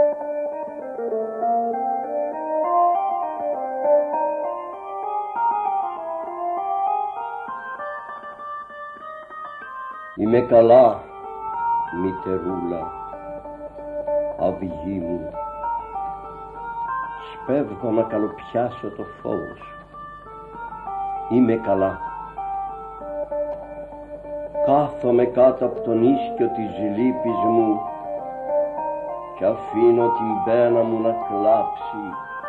Είμαι καλά, μητερούλα, αυγή μου. Σπέβδω να καλοπιάσω το φόβο σου. Είμαι καλά. Κάθομαι κάτω από τον ίσκιο της λύπης μου κι αφήνω την πένα μου να κλάψει.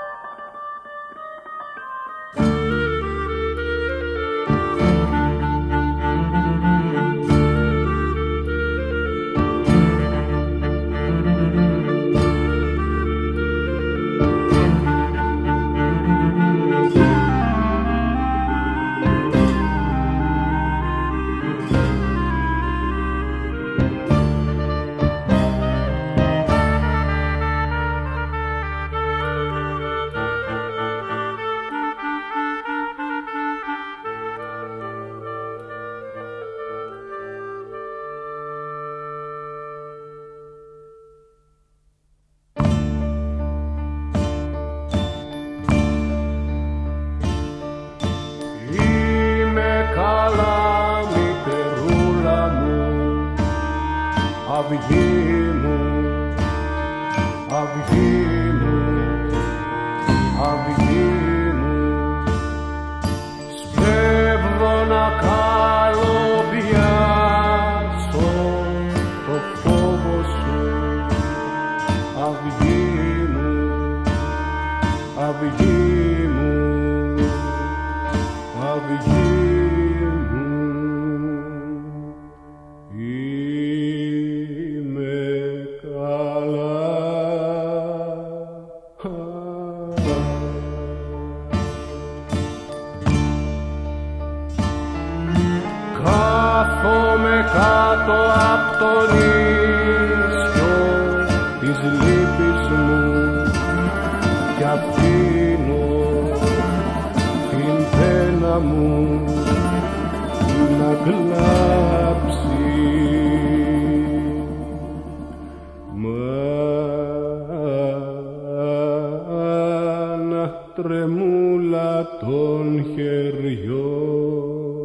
Τρεμούλα των χεριών,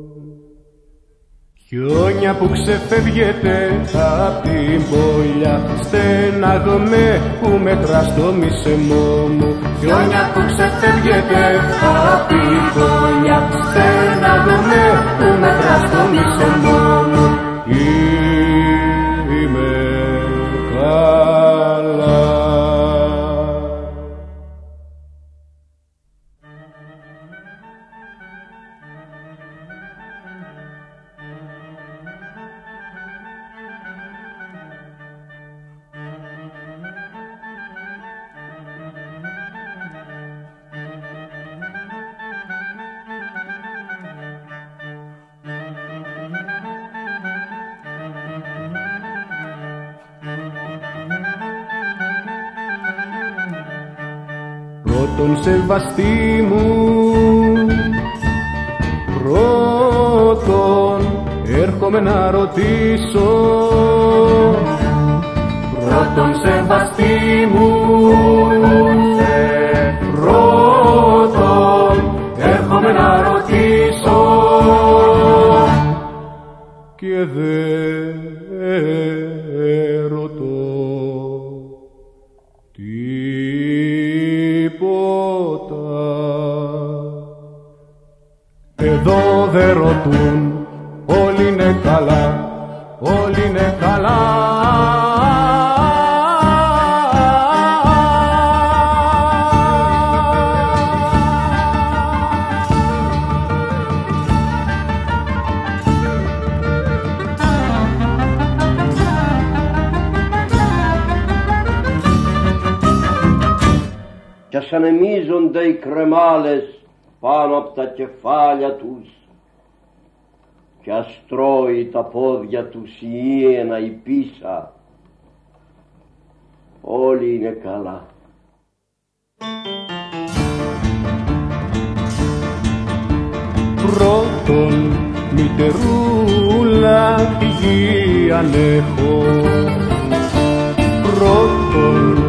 χιόνια που ξεφεύγεται απ' την πόλια, στεναγμέ που μετρά στο μισεμό μου. Χιόνια που ξεφεύγεται απ' την πόλια, στεναγμέ που μετρά στο μισεμό μου. Είμαι καλά. Πρώτον σεβαστή μου, πρώτον έρχομαι να ρωτήσω. Πρώτον σεβαστή μου, πρώτον έρχομαι να ρωτήσω. Και δεν ρωτώ εδώ δεν ρωτούν, όλοι είναι καλά, όλοι είναι καλά. Κι ας ανεμίζονται οι κρεμάλες πάνω από τα κεφάλια τους κι ας τρώει τα πόδια τους η ίαινα η πίσα, όλοι είναι καλά. Πρώτον μητερούλα τη γη ανέχω, πρώτον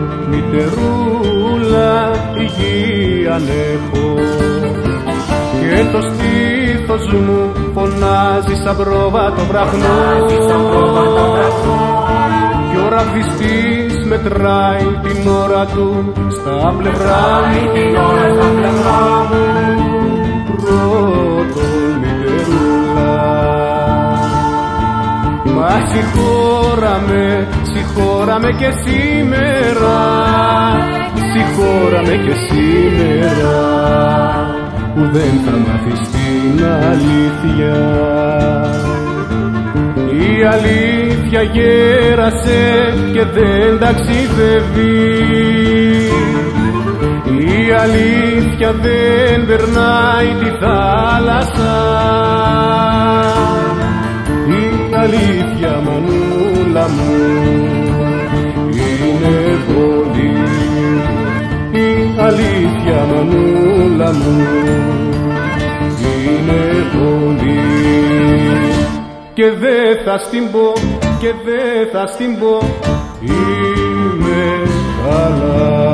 ανέχω και το στήθος μου φωνάζει σαν πρόβατο βραχνό κι ο ραβδιστής μετράει την ώρα του στα πλευρά μου πρώτον μητερούλα. Μα συγχώραμε και σήμερα, συγχώραμε και σήμερα που δεν θα μάθεις την αλήθεια. Η αλήθεια γέρασε και δεν ταξιδεύει, η αλήθεια δεν περνάει τη θάλασσα. Η αλήθεια, μανούλα μου, είναι πολύ. Η αλήθεια, μανούλα μου, είναι πολύ. Και δε θα στην πω, και δε θα στην πω, είμαι καλά.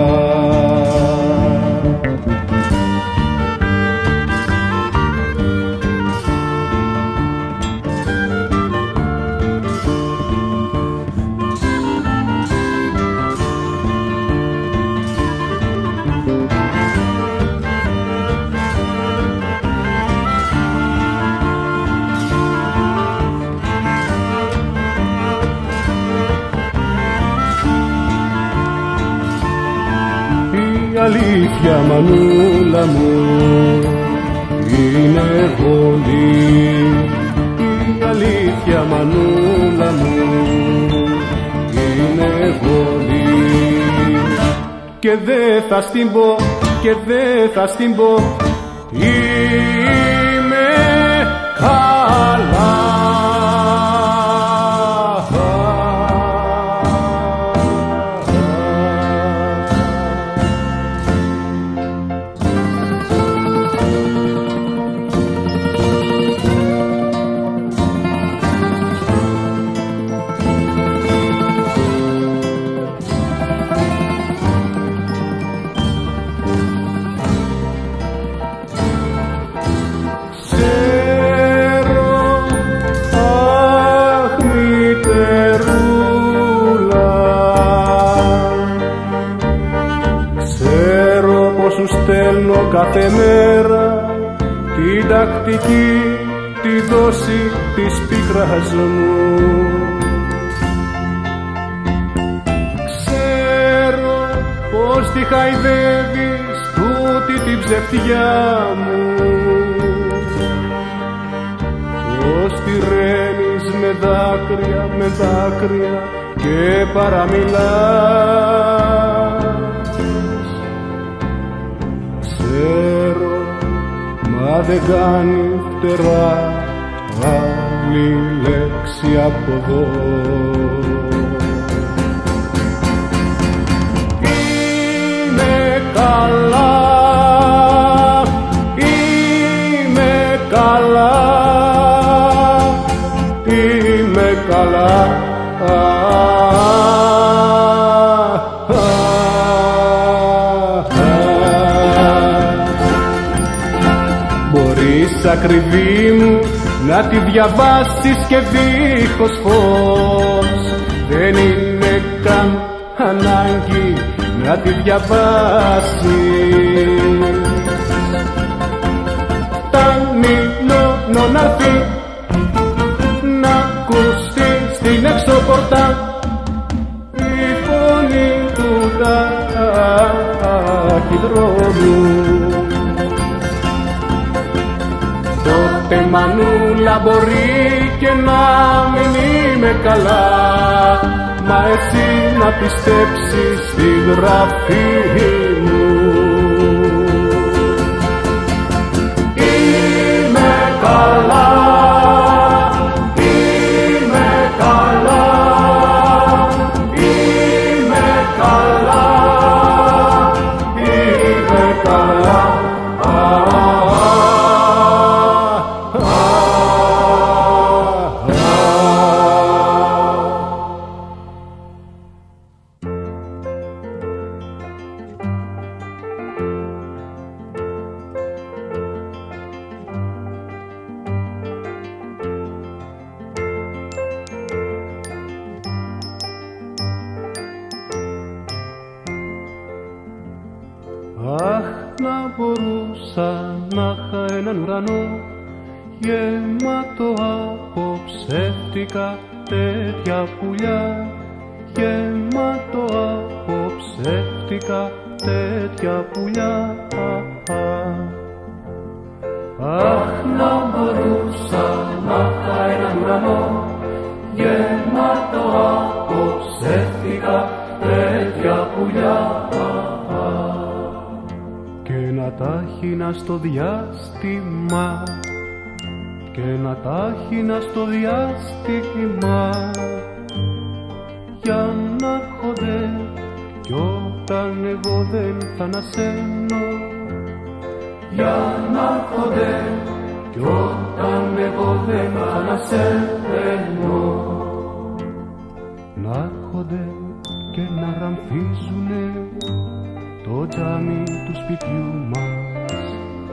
Η αλήθεια, μανούλα μου, είναι πολύ. Η αλήθεια, μανούλα μου, είναι πολύ. Και δε θα στην πω, και δε θα στην πω, είμαι καλά. Στέλνω κάθε μέρα την τακτική, τη δόση της πίκρας μου. Ξέρω πως τη χαϊδεύεις τούτη την ψευτιά μου, πως τη ρένεις με δάκρυα και παραμιλάς. Ξέρω, μα δεν κάνει φτερά άλλη λέξη από εδώ. Είμαι καλά, είμαι καλά, είμαι καλά. Μπορείς ακριβή μου να τη διαβάσεις και δίχως φως, δεν είναι καν ανάγκη να τη διαβάσεις. Φτάνει μόνο να έρθει, να ακουστεί στην έξω πόρτα η φωνή του ταχυδρόμου. Τότε, μανούλα, μπορεί και να μην είμαι καλά, μα εσύ να πιστέψεις στη γραφή μου. Είμαι καλά, είμαι καλά, είμαι καλά, είμαι καλά. Αχ, να μπορούσα να είχα έναν ουρανό γεμάτο από ψεύτικα τέτοια πουλιά, γεμάτο από ψεύτικα τέτοια πουλιά. Αχ, να μπορούσα να είχα έναν ουρανό γεμάτο από ψεύτικα τέτοια πουλιά και να τα χύνα στο διάστημα και να τα χύνα στο διάστημα για να έρχονται κι όταν εγώ δεν θα ανασένω, για να έρχονται κι όταν εγώ δεν θα ανασένω, να έρχονται και να ραμφίζουνε το τζάμι του σπιτιού μας,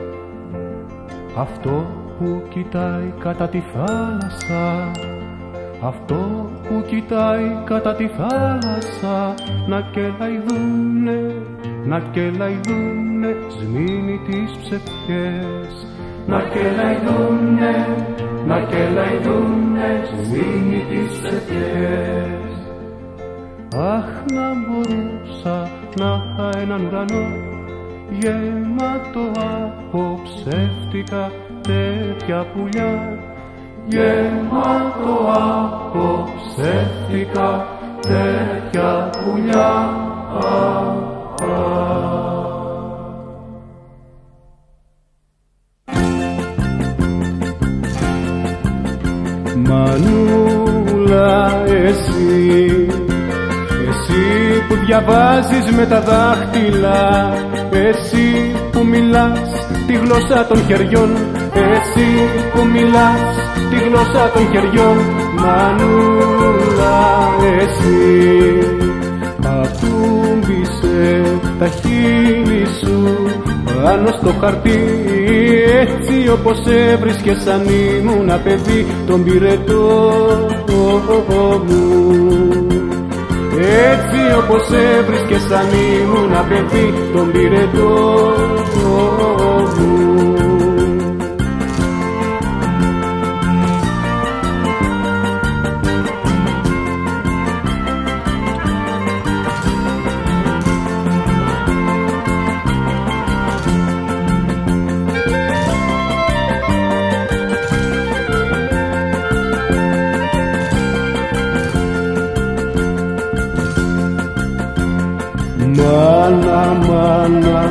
αυτό που κοιτάει κατά τη θάλασσα, αυτό που κοιτάει κατά τη θάλασσα, να κελαϊδούνε, να κελαϊδούνε σμήνει τις ψευτιές, να κελαϊδούνε, να κελαϊδούνε σμήνει τις ψευτιές. Αχ, να μπορούσα να είχα έναν ουρανό γεμάτο από ψεύτικα τέτοια πουλιά, γεμάτο από ψεύτικα τέτοια πουλιά. Μανούλα, εσύ που διαβάζεις με τα δάχτυλα, εσύ που μιλάς τη γλώσσα των χεριών, εσύ που μιλάς τη γλώσσα των χεριών. Μανούλα, εσύ ακούμπησε τα χείλη σου πάνω στο χαρτί, έτσι όπως έβρισκες αν ήμουνα παιδί τον πυρετό μου, έτσι όπως έβρισκες αν ήμουνα παιδί τον πυρετό μου. Μάνα, μάνα,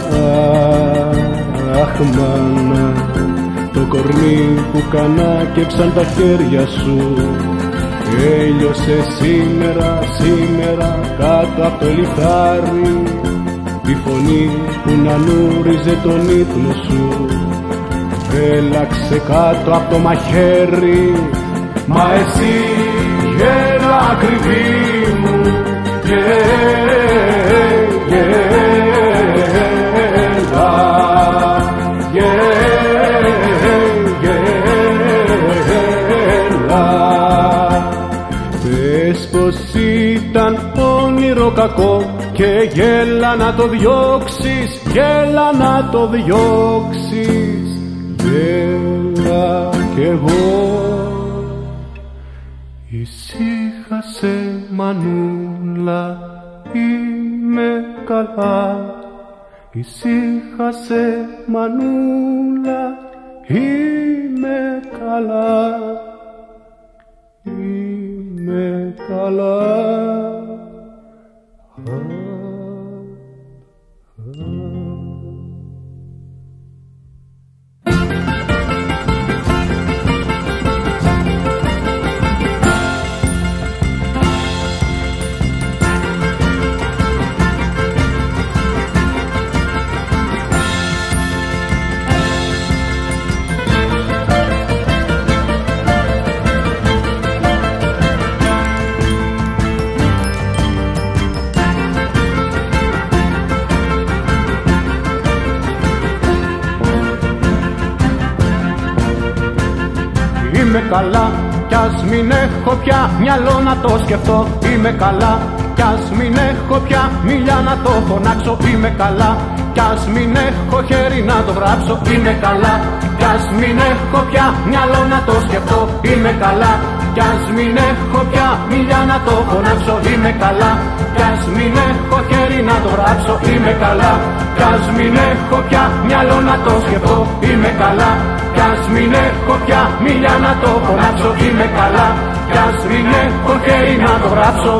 αχ μάνα, το κορμί που κανάκεψαν τα χέρια σου έλειωσε σήμερα, σήμερα κάτω από το λιθάρι, τη φωνή που να νούριζε τον ύπνο σου έλαξε κάτω από το μαχαίρι. Μα εσύ γέλα ακριβή μου, πες πως ήταν όνειρο κακό και γέλα να το διώξεις, γέλα να το διώξεις. Γέλα κι εγώ. Ησύχασε μανούλα, είμαι καλά. Ησύχασε μανούλα, είμαι καλά. Είμαι καλά. Είμαι καλά κι ας μην έχω πια μυαλό να το σκεφτώ. Είμαι καλά κι ας μην έχω πια μιλιά να το φωνάξω, είμαι καλά. Κι ας μην έχω χέρι να το γράψω, είμαι καλά. Κι ας μην έχω πια μυαλό να το σκεφτώ, είμαι καλά. Κι ας μην έχω πια μιλιά να το φωνάξω, είμαι καλά. Κι ας μην έχω χέρι να το γράψω, είμαι καλά. Κι ας μην έχω πια μυαλό να το σκεφτώ, είμαι καλά. Κι ας μην έχω πια μιλιά να το φωνάξω, είμαι καλά. Κι ας μην έχω χέρι να το γράψω.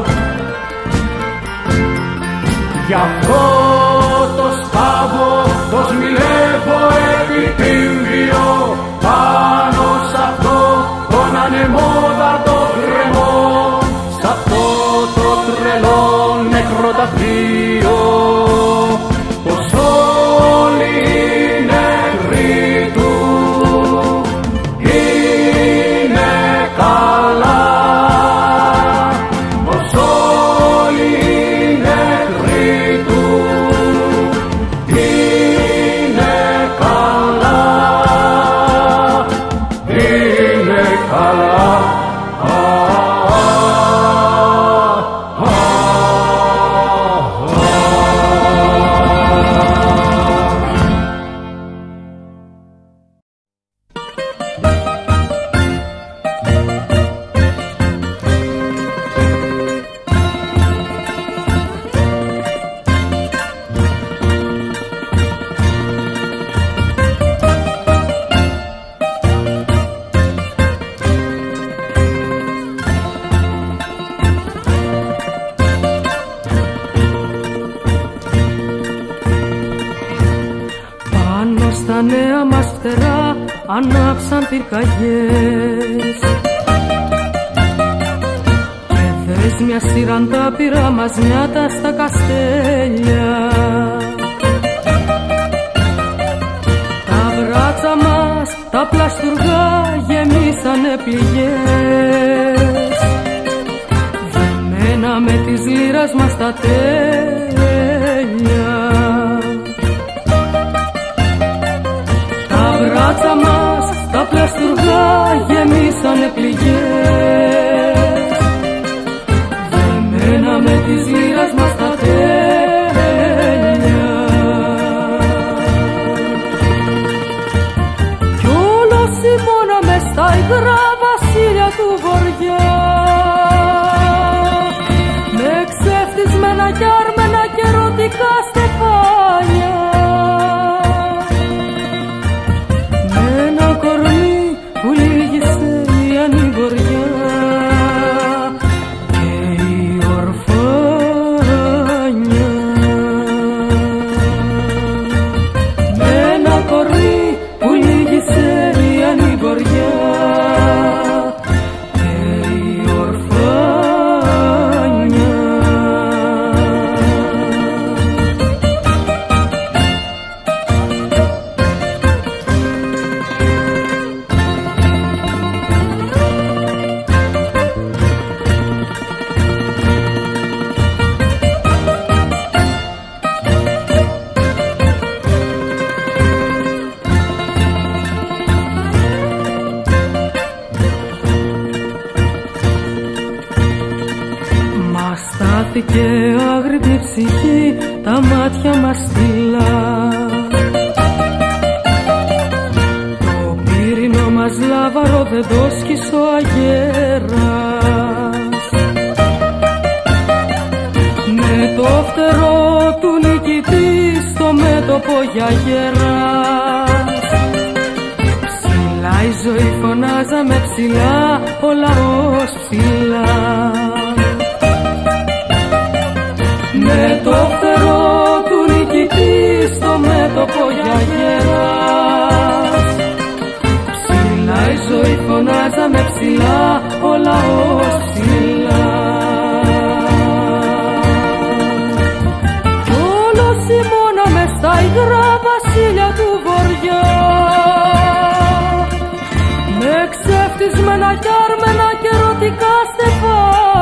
Γι' αυτό το σκάβο το σμιλεύω επιτύμβιο, πάνω σ' αυτό τον ανεμόδαρτο γκρεμό, σ' αυτό το τρελό νεκροταφείο, πως όλοι οι νεκροί του είναι καλά, πως όλοι οι νεκροί του είναι καλά, είναι καλά. Στα νέα μας φτερά ανάψαν πυρκαγιές και θες μια σειραντά πειραμασμιάτα στα καστέλια. Τα βράτσα μας τα πλαστουργά γεμίσανε πληγές, δεμένα με τις λύρας μας τα τέλεια. Τα βράτσα μας τα πλαστουργά γεμίσανε πληγές, δεμένα με τις λύρας μας τα τέλεια. Κι όλος ημώνα μες στα υγρά βασίλεια του βοριά, με ξεφτισμένα κι άρμενα και ερωτικά στεφάνια, που λύγησε η ανημποριά και η ορφάνια. Με ένα κορμί που λύγησε η ανημποριά και η ορφάνια. Και άγρυπνη ψυχή τα μάτια μας στυλά, το πύρινο μας λάβαρο δεν το σκίσε ο αγέρας, με το φτερό του νικητή στο μέτωπο για γέρας. Ψηλά η ζωή φωνάζαμε ψηλά, ο λαός ψηλά, με το φτερό του νικητή στο μέτωπο για γέρας. Ψηλά η ζωή φωνάζαμε ψηλά, ο λαός ψηλά. Κι όλος ημώνα μες στα υγρά βασίλεια του βοριά, με ξεφτισμένα κι άρμενα και ερωτικά στεφάνια,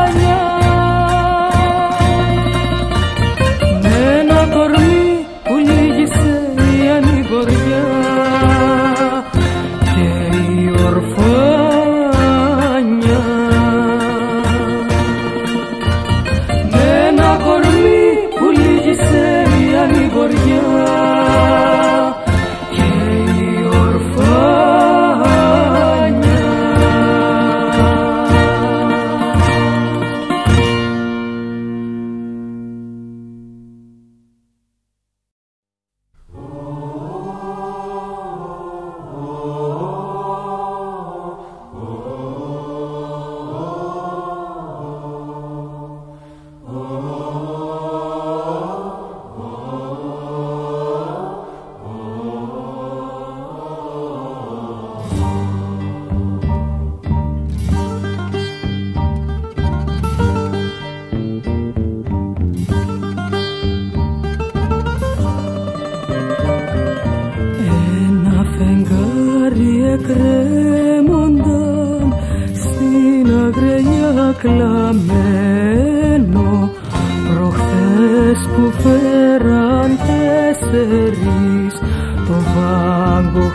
κλαμμένο προχθές που φέραν 4 το βάγκο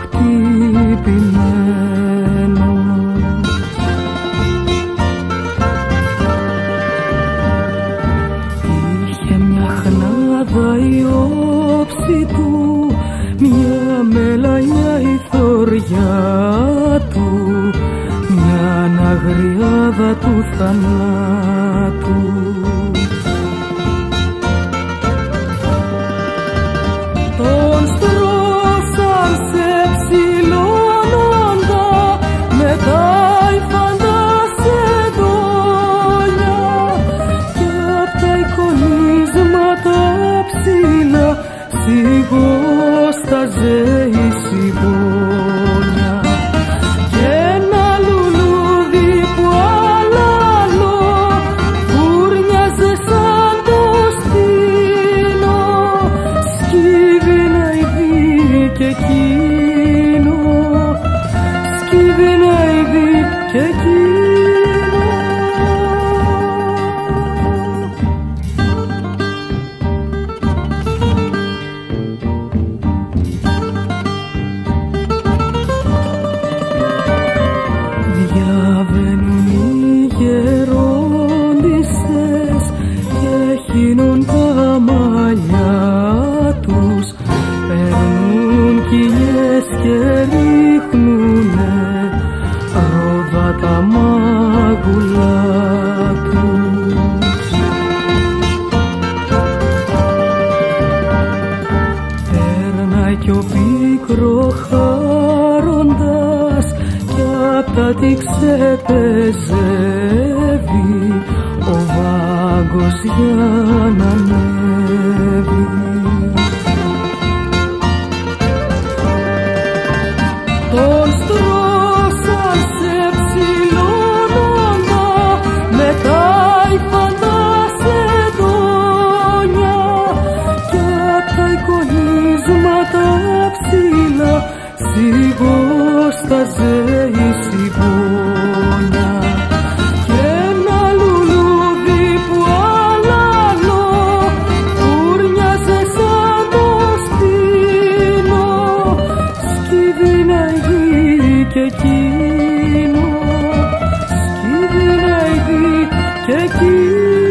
χτυπημένο. Είχε μια χνάδα η όψη του, μια μελανιά η θωριά του, μια αναγριάδα του θανάτου. Τον στρώσαν σε ψηλώνοντα με τα υφαντά σεντόνια και απ' τα εικονίσματα ψηλά σιγόσταζε η συμπόνια και ένα λουλούδι που άλλαλο κουρνιάζε σαν το στήνο, σκύβει να ειδεί και εκείνο, σκύβει να ειδεί και εκείνο. Διαβαίνουν οι γερόντισσες και χύνουν τα μαλλιά τους, παίρνουν κοιλιές και ρίχνουνε ρόδα τα μάγουλα τους. Περνάει κι ο πικροχάροντας κι απ' τα τι ξεπεζεύει ο βάγκος για να ανέβει. Τον στρώσαν σε ψηλώνοντα με τα υφαντά σεντόνια και απ' τα εικονίσματα ψηλά σιγόσταζε η συμπόνια και ένα λουλούδι που άλλαλο κουρνιάζε σαν το στήνο, σκύβει να ειδεί και εκείνο, σκύβει να ειδεί και εκείνο.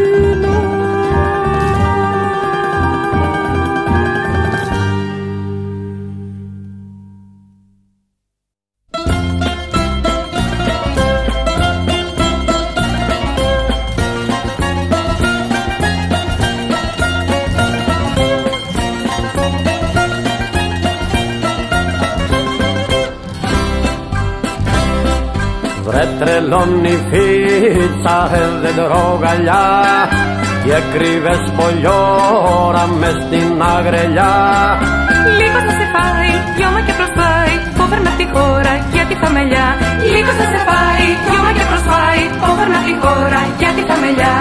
Βρε τρελώνει φίτσα, δεν τρογαλιά και κρύβες πολιόρα μες στην αγρελιά. Λίγο θα σε φάει, γιώμα και προσφάει, πόβερνα απ' τη χώρα για τη θαμελιά. Λίγο θα σε φάει, γιώμα και προσφάει, πόβερνα απ' τη χώρα για τη θαμελιά.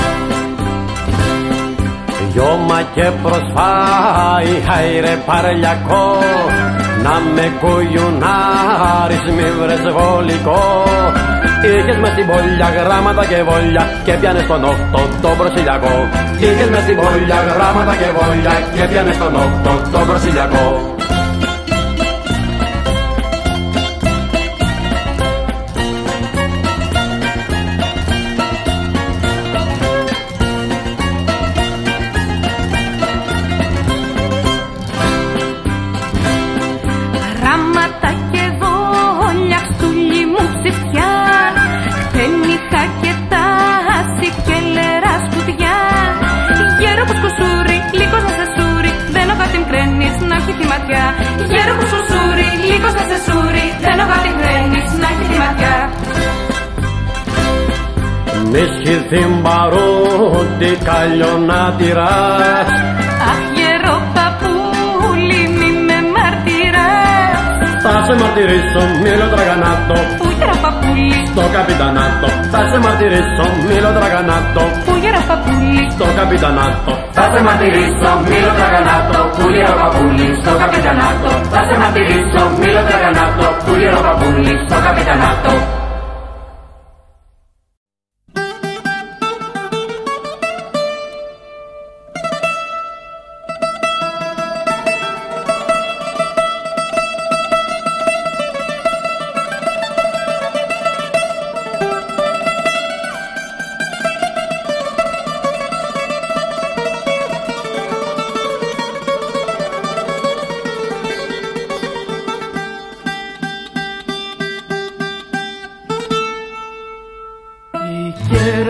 Γιώμα και προσφάει, χάιρε παρελιακό, να με κουγιουνάρεις μη βρες βολικό. Είχες μες στην πόλια γράμματα και βόλια και πιάνες τον όχτο το προσιλιακό. Είχες μες στην πόλια γράμματα και βόλια και πιάνες τον όχτο το προσιλιακό. Γέρο που σου σούρει, λίγος θα σε σούρει, δεν ογάτι χρένεις να έχει τη ματιά. Μίσχυ θυμπαρούτη καλλιονά τυράς. Αχ γέρο παππούλη μη με μαρτυράς. Θα σε μαρτυρήσω μήλο τραγανάτο. Πού γέρο παππούλη στο καπιτανάτο. Θα σε μαρτυρήσω μήλο τραγανάτο. Πού γέρο παππούλη στο καπιτανάτο. Θα σε μαρτυρήσω μήλο τραγανάτο. Πού γέρο παππούλη στο καπιτανάτο. Θα σε μαρτυρήσω μήλο τραγανάτο. Πού γέρο παππούλη στο καπιτανάτο.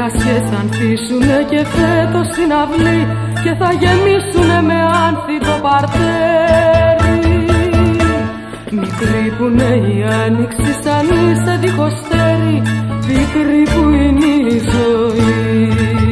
κερασιές θα ανθίσουνε και φέτος στην αυλή και θα γεμίσουνε με άνθη το παρτέρι. Μικρή που είναι η άνοιξη σαν είσαι διχοστέρι, πικρή που είναι η ζωή.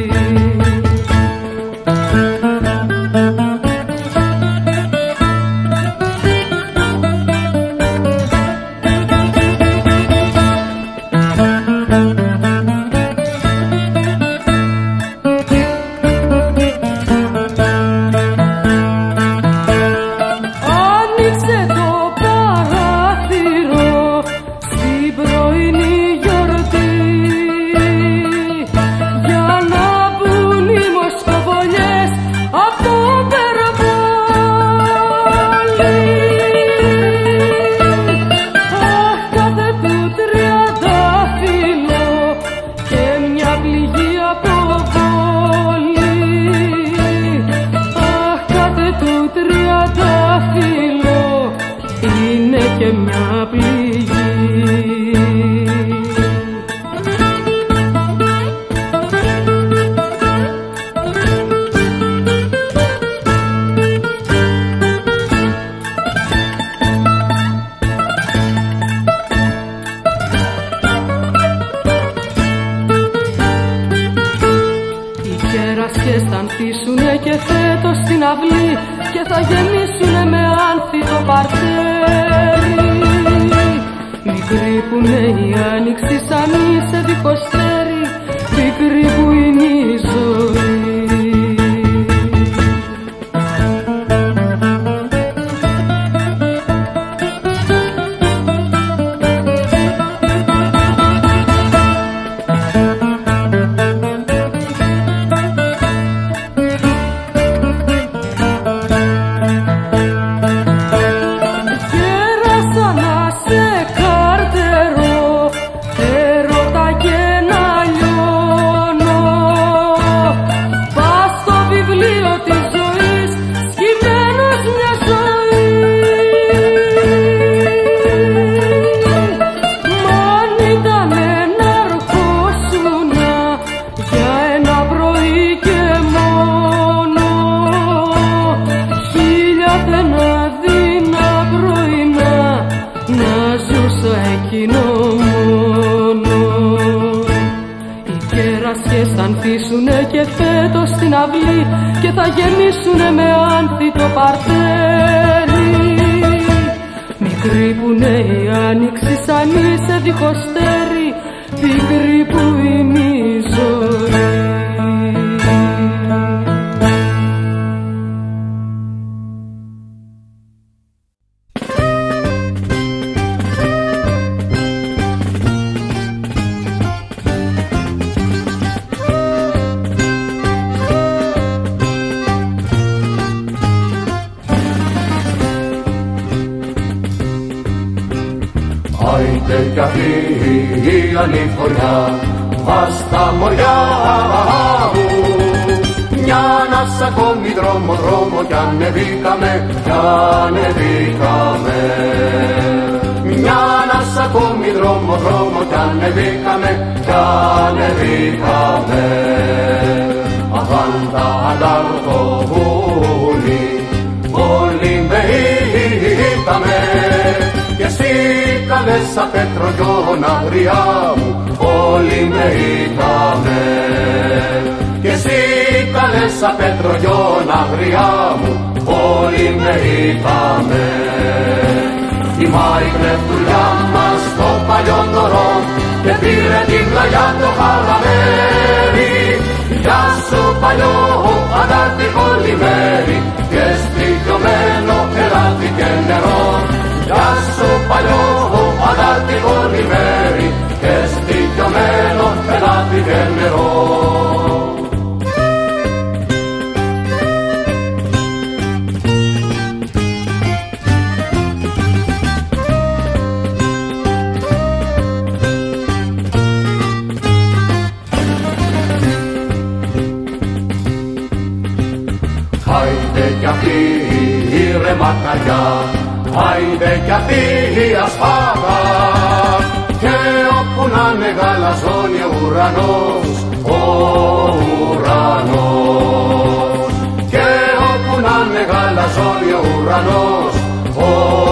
Άιντε κι αυτή η ανηφοριά βας τα μωριά μου, μια να σ' ακόμη δρόμο κι ανεβήκαμε, μια να σ' ακόμη δρόμο κι ανεβήκαμε, αβάντα αντάρτο βούλη, όλοι με ήταμε, κι εσύ καλέσα Πέτρο γιον αγριά μου, όλοι με ήταμε, κι εσύ καλέσα Πέτρο γιον αγριά μου, όλοι με ήταμε. Η Μάη κλεφτουλιά μας στο παλιό δωρό και πήρε την πλαγιά το χαλαμέρι. Γεια σου παλιό αντάρτικο λιμέρι και στοιχειωμένο ελάτι και νερό. Γεια σου παλιό αντάρτικο λιμέρι και στοιχειωμένο ελάτι και νερό. Άιντε κι αυτή η ρεματαριά, άιντε κι αυτή η ασφάλα, και όπου να είναι γαλαζώνει ο ουρανός, ο ουρανός. Και όπου να είναι γαλαζώνει ο ουρανός, ο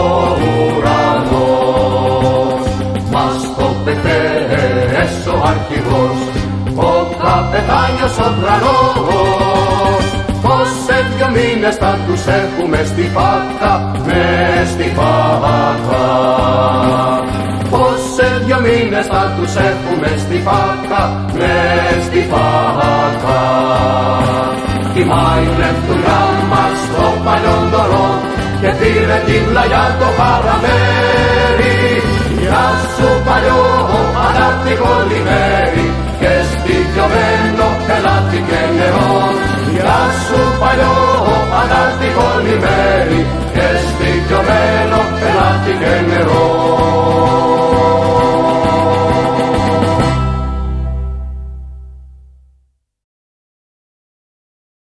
ουρανός. Μας το πετές ο αρχηγός, ο καπετάνιος ο ουρανός. Πως σε 2 μήνες θα τους έχουμε στη φάκα, μες στη φάκα. Πως σε 2 μήνες θα τους έχουμε στη φάκα, μες στη φάκα. Κοιμάει η λεφτουλιά μας στο παλιόντορο και πήρε την πλαγιά το παραμέρι. Γεια σου παλιό, αγάπη κολλημένη.